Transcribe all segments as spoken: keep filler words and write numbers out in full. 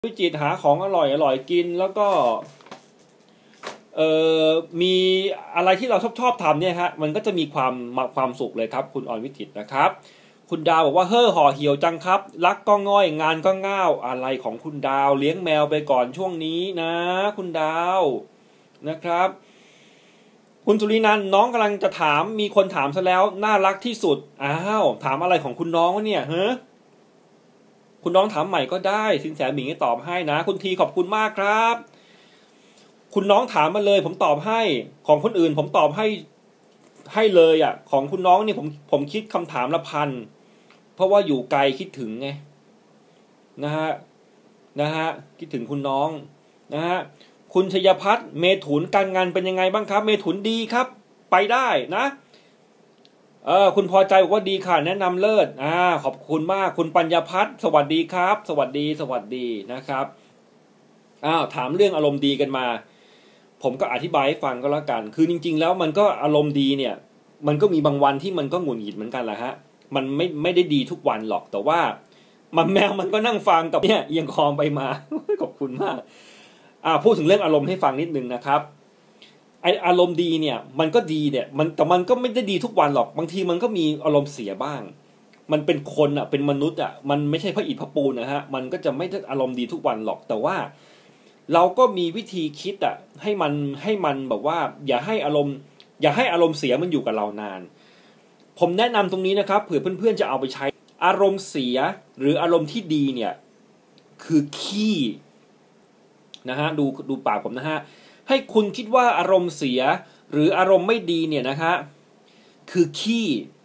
วิจิตรหาของอร่อยอร่อยกินแล้วก็เอ่อมีอะไรที่เราชอบชอบทำเนี่ยฮะมันก็จะมีความความสุขเลยครับคุณอรวิจิตรนะครับคุณดาวบอกว่าเฮ่อห่อเหี่ยวจังครับรักก็ง่อยงานก็ง่าวอะไรของคุณดาวเลี้ยงแมวไปก่อนช่วงนี้นะคุณดาวนะครับคุณสุรินันท์น้องกำลังจะถามมีคนถามซะแล้วน่ารักที่สุดอ้าวถามอะไรของคุณน้องวะเนี่ยเฮ้อคุณน้องถามใหม่ก็ได้สินแสหมิงให้ตอบให้นะคุณทีขอบคุณมากครับคุณน้องถามมาเลยผมตอบให้ของคนอื่นผมตอบให้ให้เลยอ่ะของคุณน้องนี่ผมผมคิดคำถามละพันเพราะว่าอยู่ไกลคิดถึงไงนะฮะนะฮะคิดถึงคุณน้องนะฮะคุณชยพัฒน์เมถุนการงานเป็นยังไงบ้างครับเมถุนดีครับไปได้นะเออคุณพอใจบอกว่าดีค่ะแนะนำเลิศอ่าขอบคุณมากคุณปัญญาพัฒน์สวัสดีครับสวัสดีสวัสดีนะครับอ้าวถามเรื่องอารมณ์ดีกันมาผมก็อธิบายให้ฟังก็แล้วกันคือจริงๆแล้วมันก็อารมณ์ดีเนี่ยมันก็มีบางวันที่มันก็หงุดหงิดเหมือนกันแหละฮะมันไม่ไม่ได้ดีทุกวันหรอกแต่ว่ามันแมวมันก็นั่งฟังกับเนี่ยเอียงคอไปมาขอบคุณมากอ่าพูดถึงเรื่องอารมณ์ให้ฟังนิดนึงนะครับไออารมณ์ดีเนี่ยมันก็ดีเนี่ยมันแต่มันก็ไม่ได้ดีทุกวันหรอกบางทีมันก็มีอารมณ์เสียบ้างมันเป็นคนอ่ะเป็นมนุษย์อ่ะมันไม่ใช่พระอิฐพระปูนนะฮะมันก็จะไม่ได้อารมณ์ดีทุกวันหรอกแต่ว่าเราก็มีวิธีคิดอ่ะให้มันให้มันแบบว่าอย่าให้อารมณ์อย่าให้อารมณ์เสียมันอยู่กับเรานานผมแนะนำตรงนี้นะครับเผื่อเพื่อนๆจะเอาไปใช้อารมณ์เสียหรืออารมณ์ที่ดีเนี่ยคือขี้นะฮะดูดูปากผมนะฮะให้คุณคิดว่าอารมณ์เสียหรืออารมณ์ไม่ดีเนี่ยนะฮะคือขี้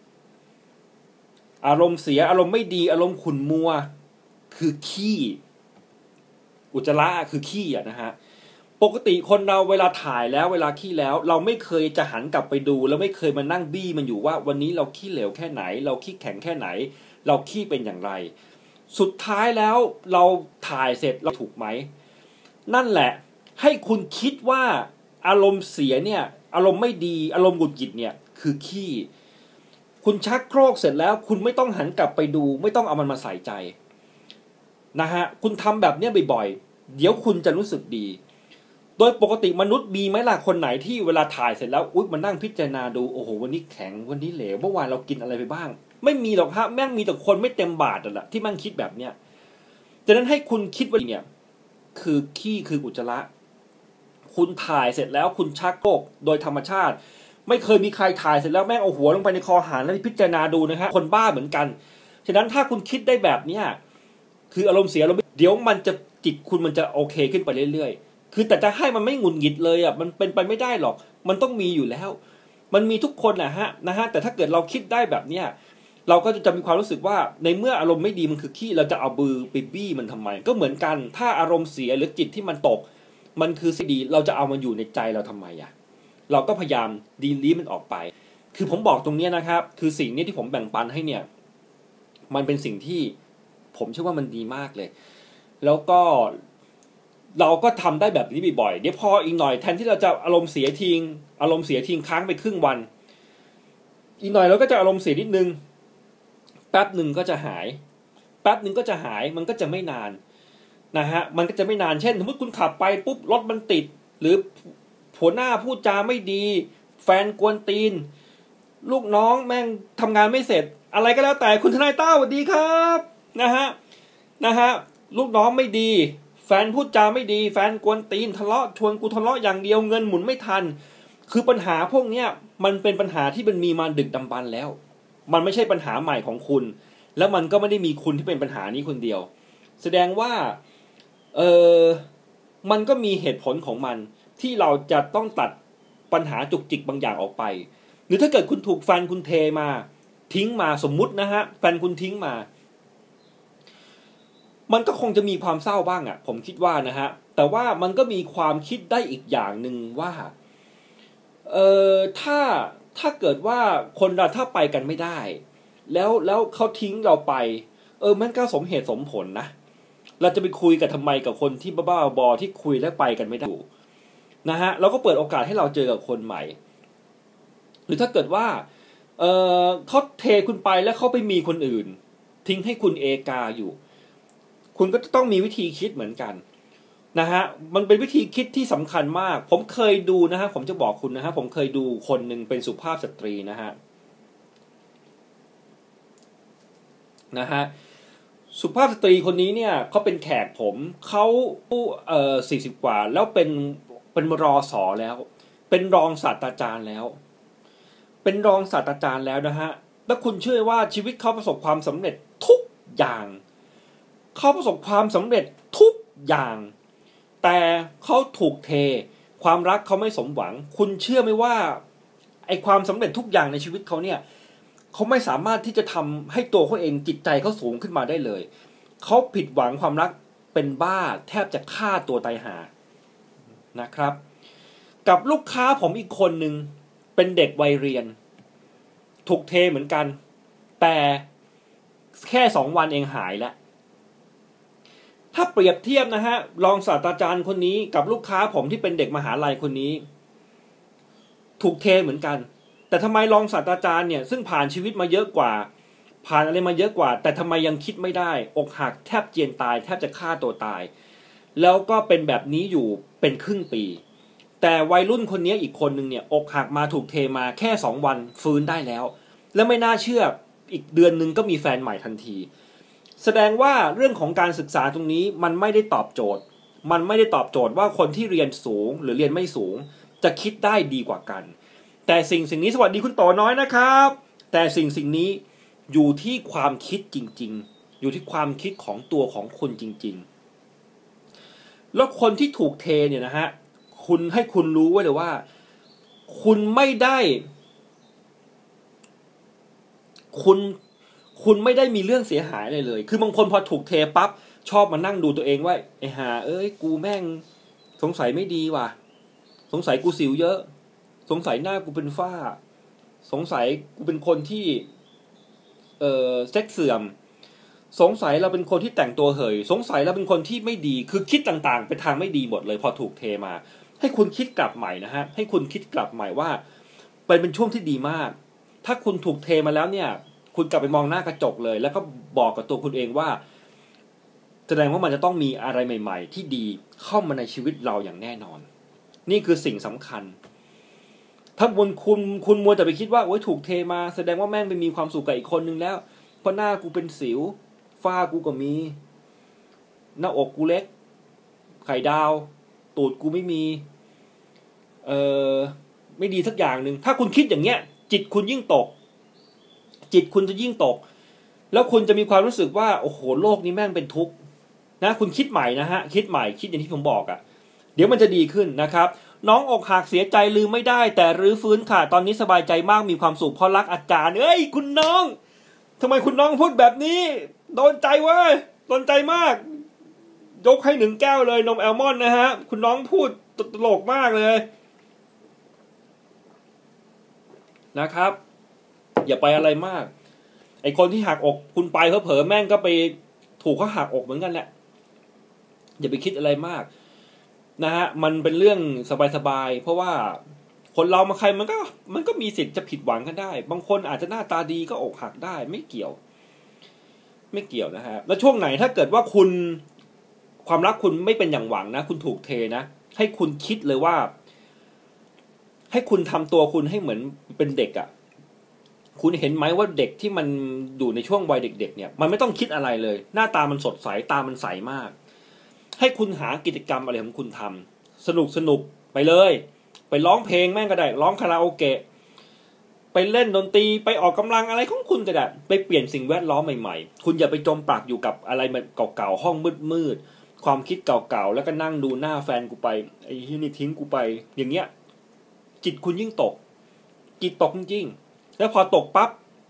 อารมณ์เสียอารมณ์ไม่ดีอารมณ์ขุ่นมัวคือขี้อุจจาระคือขี้อ่ะนะฮะปกติคนเราเวลาถ่ายแล้วเวลาขี้แล้วเราไม่เคยจะหันกลับไปดูแล้วไม่เคยมานั่งบี้มันอยู่ว่าวันนี้เราขี้เหลวแค่ไหนเราขี้แข็งแค่ไหนเราขี้เป็นอย่างไรสุดท้ายแล้วเราถ่ายเสร็จเราถูกไหมนั่นแหละให้คุณคิดว่าอารมณ์เสียเนี่ยอารมณ์ไม่ดีอารมณ์หงุดหงิดเนี่ยคือขี้คุณชักโครกเสร็จแล้วคุณไม่ต้องหันกลับไปดูไม่ต้องเอามันมาใส่ใจนะฮะคุณทำแบบนี้บ่อยๆเดี๋ยวคุณจะรู้สึกดีโดยปกติมนุษย์มีไหมล่ะคนไหนที่เวลาถ่ายเสร็จแล้วอุ๊ยมานั่งพิจารณาดูโอ้โหวันนี้แข็งวันนี้เหลวเมื่อวานเรากินอะไรไปบ้างไม่มีหรอกฮะแม่งมีแต่คนไม่เต็มบาทอ่ะแหละที่มั่งคิดแบบเนี้ยดังนั้นให้คุณคิดว่าเนี่ยคือขี้คืออุจจาระคุณถ่ายเสร็จแล้วคุณชักโครกโดยธรรมชาติไม่เคยมีใครถ่ายเสร็จแล้วแม่งเอาหัวลงไปในคอหารแล้วพิจารณาดูนะฮะคนบ้าเหมือนกันฉะนั้นถ้าคุณคิดได้แบบเนี้ยคืออารมณ์เสียอารมณ์เดี๋ยวมันจะจิตคุณมันจะโอเคขึ้นไปเรื่อยๆคือแต่จะให้มันไม่หงุดหงิดเลยอ่ะมันเป็นไปไม่ได้หรอกมันต้องมีอยู่แล้วมันมีทุกคนแหละฮะนะฮะแต่ถ้าเกิดเราคิดได้แบบเนี้ยเราก็จะมีความรู้สึกว่าในเมื่ออารมณ์ไม่ดีมันคือขี้เราจะเอาบือไปบี้มันทำไมก็เหมือนกันถ้าอารมณ์เสียหรือจิตที่มันตกมันคือสิ่งดีเราจะเอามันอยู่ในใจเราทำไมอ่ะเราก็พยายามดีลีมันออกไปคือผมบอกตรงนี้นะครับคือสิ่งนี้ที่ผมแบ่งปันให้เนี่ยมันเป็นสิ่งที่ผมเชื่อว่ามันดีมากเลยแล้วก็เราก็ทำได้แบบนี้บ่อยๆเดี๋ยวพออีกหน่อยแทนที่เราจะอารมณ์เสียทิ้งอารมณ์เสียทิ้งค้างไปครึ่งวันอีกหน่อยเราก็จะอารมณ์เสียนิดนึงแป๊บหนึ่งก็จะหายแป๊บหนึ่งก็จะหายมันก็จะไม่นานนะฮะมันก็จะไม่นานเช่นสมมติคุณขับไปปุ๊บรถมันติดหรือหัวหน้าพูดจาไม่ดีแฟนกวนตีนลูกน้องแม่งทำงานไม่เสร็จอะไรก็แล้วแต่คุณทนายต้าสวัสดีครับนะฮะนะฮะลูกน้องไม่ดีแฟนพูดจาไม่ดีแฟนกวนตีนทะเลาะชวนกูทะเลาะอย่างเดียวเงินหมุนไม่ทันคือปัญหาพวกเนี้ยมันเป็นปัญหาที่มันมีมาดึกดำบรรพ์แล้วมันไม่ใช่ปัญหาใหม่ของคุณแล้วมันก็ไม่ได้มีคุณที่เป็นปัญหานี้คนเดียวแสดงว่าเออมันก็มีเหตุผลของมันที่เราจะต้องตัดปัญหาจุกจิกบางอย่างออกไปหรือถ้าเกิดคุณถูกแฟนคุณเทมาทิ้งมาสมมุตินะฮะแฟนคุณทิ้งมามันก็คงจะมีความเศร้าบ้างอ่ะผมคิดว่านะฮะแต่ว่ามันก็มีความคิดได้อีกอย่างหนึ่งว่าเออถ้าถ้าเกิดว่าคนเราถ้าไปกันไม่ได้แล้วแล้วเขาทิ้งเราไปเออมันก็สมเหตุสมผลนะเราจะไปคุยกันทำไมกับคนที่บ้าๆบอที่คุยแล้วไปกันไม่ได้นะฮะเราก็เปิดโอกาสให้เราเจอกับคนใหม่หรือถ้าเกิดว่าเออเขาเทคุณไปแล้วเขาไปมีคนอื่นทิ้งให้คุณเอกาอยู่คุณก็จะต้องมีวิธีคิดเหมือนกันนะฮะมันเป็นวิธีคิดที่สำคัญมากผมเคยดูนะฮะผมจะบอกคุณนะฮะผมเคยดูคนหนึ่งเป็นสุภาพสตรีนะฮะนะฮะสุภาพสตรีคนนี้เนี่ยเขาเป็นแขกผมเขาเอ่อสี่สิบกว่าแล้วเป็นเป็นรอสอแล้วเป็นรองศาสตราจารย์แล้วเป็นรองศาสตราจารย์แล้วนะฮะแล้วคุณเชื่อว่าชีวิตเขาประสบความสำเร็จทุกอย่างเขาประสบความสำเร็จทุกอย่างแต่เขาถูกเทความรักเขาไม่สมหวังคุณเชื่อไหมว่าไอความสำเร็จทุกอย่างในชีวิตเขาเนี่ยเขาไม่สามารถที่จะทำให้ตัวเขาเองจิตใจเขาสูงขึ้นมาได้เลยเขาผิดหวังความรักเป็นบ้าแทบจะฆ่าตัวตายหานะครับกับลูกค้าผมอีกคนหนึ่งเป็นเด็กวัยเรียนถูกเทเหมือนกันแต่แค่สองวันเองหายแล้วถ้าเปรียบเทียบนะฮะรองศาสตราจารย์คนนี้กับลูกค้าผมที่เป็นเด็กมหาลัยคนนี้ถูกเทเหมือนกันแต่ทำไมรองศาสตราจารย์เนี่ยซึ่งผ่านชีวิตมาเยอะกว่าผ่านอะไรมาเยอะกว่าแต่ทำไมยังคิดไม่ได้อกหักแทบเจียนตายแทบจะฆ่าตัวตายแล้วก็เป็นแบบนี้อยู่เป็นครึ่งปีแต่วัยรุ่นคนนี้อีกคนนึงเนี่ยอกหักมาถูกเทมาแค่สองวันฟื้นได้แล้วและไม่น่าเชื่ออีกเดือนนึงก็มีแฟนใหม่ทันทีแสดงว่าเรื่องของการศึกษาตรงนี้มันไม่ได้ตอบโจทย์มันไม่ได้ตอบโจทย์ว่าคนที่เรียนสูงหรือเรียนไม่สูงจะคิดได้ดีกว่ากันแต่สิ่งสิ่งนี้สวัสดีคุณโตน้อยนะครับแต่สิ่งสิ่งนี้อยู่ที่ความคิดจริงๆอยู่ที่ความคิดของตัวของคุณจริงๆแล้วคนที่ถูกเทเนี่ยนะฮะคุณให้คุณรู้ไว้เลยว่าคุณไม่ได้คุณคุณไม่ได้มีเรื่องเสียหายอะไรเลยคือบางคนพอถูกเทปั๊บชอบมานั่งดูตัวเองว่าไอ้ห่าเอ้ยกูแม่งสงสัยไม่ดีว่ะสงสัยกูสิวเยอะสงสัยหน้ากูเป็นฝ้าสงสัยกูเป็นคนที่เอ่อเซ็กเสื่อมสงสัยเราเป็นคนที่แต่งตัวเหยสงสัยเราเป็นคนที่ไม่ดีคือคิดต่างๆไปทางไม่ดีหมดเลยพอถูกเทมาให้คุณคิดกลับใหม่นะฮะให้คุณคิดกลับใหม่ว่าเป็นเป็นช่วงที่ดีมากถ้าคุณถูกเทมาแล้วเนี่ยคุณกลับไปมองหน้ากระจกเลยแล้วก็บอกกับตัวคุณเองว่าแสดงว่ามันจะต้องมีอะไรใหม่ๆที่ดีเข้ามาในชีวิตเราอย่างแน่นอนนี่คือสิ่งสำคัญถ้าคุณคุณคุณมัวแต่ไปคิดว่าโอ๊ยถูกเทมาแสดงว่าแม่งไปมีความสุขกับอีกคนนึงแล้วเพราะหน้ากูเป็นสิวฝ้ากูก็มีหน้าอกกูเล็กไข่ดาวตูดกูไม่มีเอ่อไม่ดีสักอย่างนึงถ้าคุณคิดอย่างเงี้ยจิตคุณยิ่งตกจิตคุณจะยิ่งตกแล้วคุณจะมีความรู้สึกว่าโอ้โหโลกนี้แม่งเป็นทุกข์นะคุณคิดใหม่นะฮะคิดใหม่คิดอย่างที่ผมบอกอ่ะเดี๋ยวมันจะดีขึ้นนะครับน้องอกหักเสียใจลืมไม่ได้แต่รื้อฟื้นค่ะตอนนี้สบายใจมากมีความสุขเพราะรักอาจารย์เอ้ยคุณน้องทำไมคุณน้องพูดแบบนี้โดนใจเว้ยโดนใจมากยกให้หนึ่งแก้วเลยนมแอลมอนด์นะฮะคุณน้องพูดตลกมากเลยนะครับอย่าไปอะไรมากไอคนที่หักอกคุณไปเขาเผลอแม่งก็ไปถูกเขาหักอกเหมือนกันแหละอย่าไปคิดอะไรมากนะฮะมันเป็นเรื่องสบายๆเพราะว่าคนเรามาใครมันก็มันก็มีสิทธิ์จะผิดหวังกันได้บางคนอาจจะหน้าตาดีก็อกหักได้ไม่เกี่ยวไม่เกี่ยวนะฮะแล้วช่วงไหนถ้าเกิดว่าคุณความรักคุณไม่เป็นอย่างหวังนะคุณถูกเทนะให้คุณคิดเลยว่าให้คุณทำตัวคุณให้เหมือนเป็นเด็กอ่ะคุณเห็นไหมว่าเด็กที่มันอยู่ในช่วงวัยเด็กๆเนี่ยมันไม่ต้องคิดอะไรเลยหน้าตามันสดใสตามันใสมากให้คุณหากิจกรรมอะไรของคุณทำสนุกสนุกไปเลยไปร้องเพลงแม่งก็ได้ร้องคาราโอเกะไปเล่นดนตรีไปออกกำลังอะไรของคุณก็ได้ไปเปลี่ยนสิ่งแวดล้อมใหม่ๆคุณอย่าไปจมปลักอยู่กับอะไรมันเก่าๆห้องมืดๆความคิดเก่าๆแล้วก็นั่งดูหน้าแฟนกูไปไอ้ที่นี่ทิ้งกูไปอย่างเงี้ยจิตคุณยิ่งตกจิตตกจริงๆแล้วพอตกปั๊บ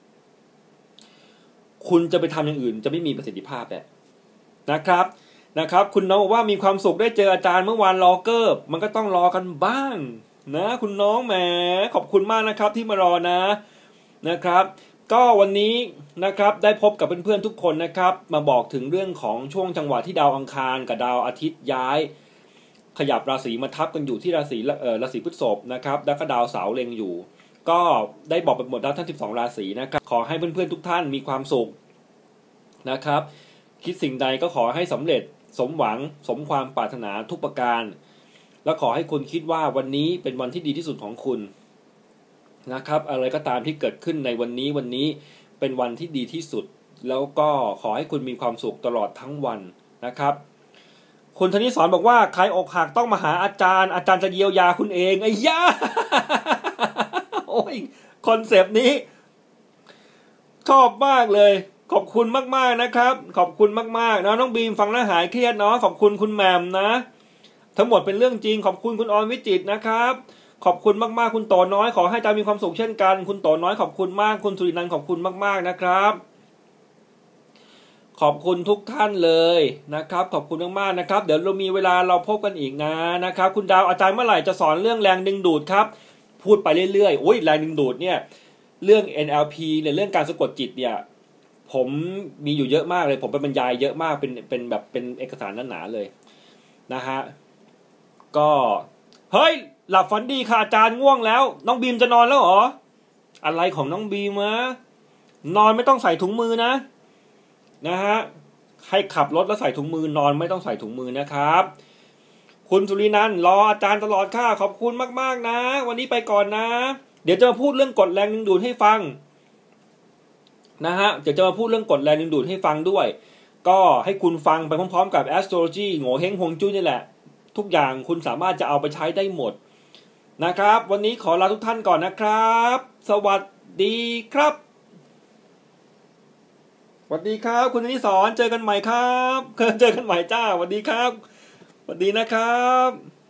คุณจะไปทำอย่างอื่นจะไม่มีประสิทธิภาพแหละนะครับนะครับคุณน้องบอกว่ามีความสุขได้เจออาจารย์เมื่อวานรอเกอร์มันก็ต้องรอกันบ้างนะคุณน้องแหมขอบคุณมากนะครับที่มารอนะนะครับก็วันนี้นะครับได้พบกับเพื่อนๆทุกคนนะครับมาบอกถึงเรื่องของช่วงจังหวะที่ดาวอังคารกับดาวอาทิตย์ย้ายขยับราศีมาทับกันอยู่ที่ราศีเอ่อราศีพฤษภนะครับแล้วก็ดาวเสาร์เล็งอยู่ก็ได้บอกไปหมดแล้วทั้งสิบสองราศีนะครับขอให้เพื่อนๆทุกท่านมีความสุขนะครับคิดสิ่งใดก็ขอให้สำเร็จสมหวังสมความปรารถนาทุกประการและขอให้คุณคิดว่าวันนี้เป็นวันที่ดีที่สุดของคุณนะครับอะไรก็ตามที่เกิดขึ้นในวันนี้วันนี้เป็นวันที่ดีที่สุดแล้วก็ขอให้คุณมีความสุขตลอดทั้งวันนะครับคุณธนิสรบอกว่าใครอกหักต้องมาหาอาจารย์อาจารย์จะเยียวยาคุณเองไอ้ย่า โอ้ยคอนเซปต์นี้ชอบมากเลยขอบคุณมากๆนะครับขอบคุณมากๆนะน้องบีมฟังแล้วหายเครียดเนาะขอบคุณคุณแหม่มนะทั้งหมดเป็นเรื่องจริงขอบคุณคุณออนวิจิตรนะครับขอบคุณมากๆคุณโตน้อยขอให้อาจารย์มีความสุขเช่นกันคุณโตน้อยขอบคุณมากคุณสุรินันท์ขอบคุณมากๆนะครับขอบคุณทุกท่านเลยนะครับขอบคุณมากๆนะครับเดี๋ยวเรามีเวลาเราพบกันอีกนะนะครับคุณดาวอาจารย์เมื่อไหร่จะสอนเรื่องแรงดึงดูดครับพูดไปเรื่อยๆโอ้ยแรงดึงดูดเนี่ยเรื่อง เอ็น แอล พี เนี่ยเรื่องการสะกดจิตเนี่ยผมมีอยู่เยอะมากเลยผมไปบรรยายเยอะมากเป็นเป็นแบบเป็นเอกสารหนาๆเลยนะฮะก็เฮ้ยหลับฝันดีค่ะอาจารย์ง่วงแล้วน้องบีมจะนอนแล้วเหรออะไรของน้องบีมวะนอนไม่ต้องใส่ถุงมือนะนะฮะให้ขับรถแล้วใส่ถุงมือนอนไม่ต้องใส่ถุงมือนะครับคุณสุรินันท์รออาจารย์ตลอดค่ะขอบคุณมากๆนะวันนี้ไปก่อนนะเดี๋ยวจะมาพูดเรื่องกฎแรงดึงดูดให้ฟังนะฮะเดี๋ยวจะมาพูดเรื่องกฎแรงดึงดูดให้ฟังด้วยก็ให้คุณฟังไปพร้อมๆกับ astrology โง่เฮงฮวงจุ้ยนี่แหละทุกอย่างคุณสามารถจะเอาไปใช้ได้หมดนะครับวันนี้ขอลาทุกท่านก่อนนะครับสวัสดีครับสวัสดีครับคุณธนิสรเจอกันใหม่ครับเจอกันใหม่จ้าสวัสดีครับสวัสดีนะครับ